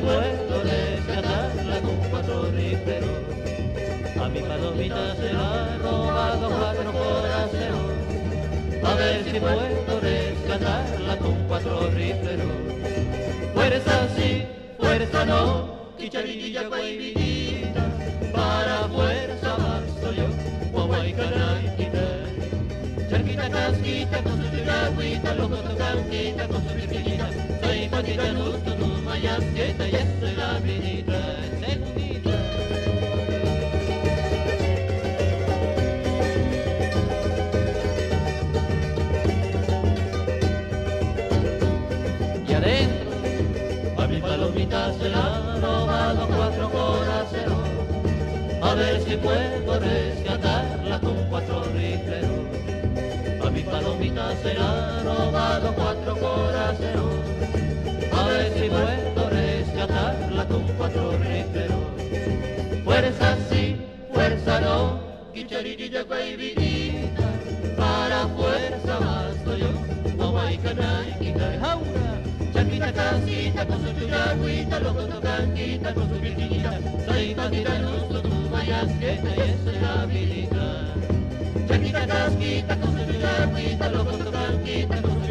puedo rescatarla con 4 rifleros. A mi palomita se la han robado 4 coraceros. A ver si puedo rescatarla con 4 rifleros. Fuerza sí, fuerza no, chicharilla guaybinita, para fuerza basto yo, guaguaycanaykita. Charquita casquita con su churagüita, loco tocanquita con su virginita, soy patita nusto, tu mayasqueta y esta es la vinita, segundita. Y adentro a mi palomita se la han robado 4 coraceros. A ver si puedo rescatarla con 4 rifleros. A mi palomita se la han robado 4 coraceros. A ver si puedo rescatarla con 4 rifleros. Fuerza sí, fuerza no, guicharilla guaybinita, para fuerza basto yo, guaguaycanaykita, jaura. Charquita casquita con su churagüita, loco tocanquita con su virginita, soy patita nusto, tu mayasqueta y esa es la vinita. Charquita casquita con su churagüita, loco tocanquita con su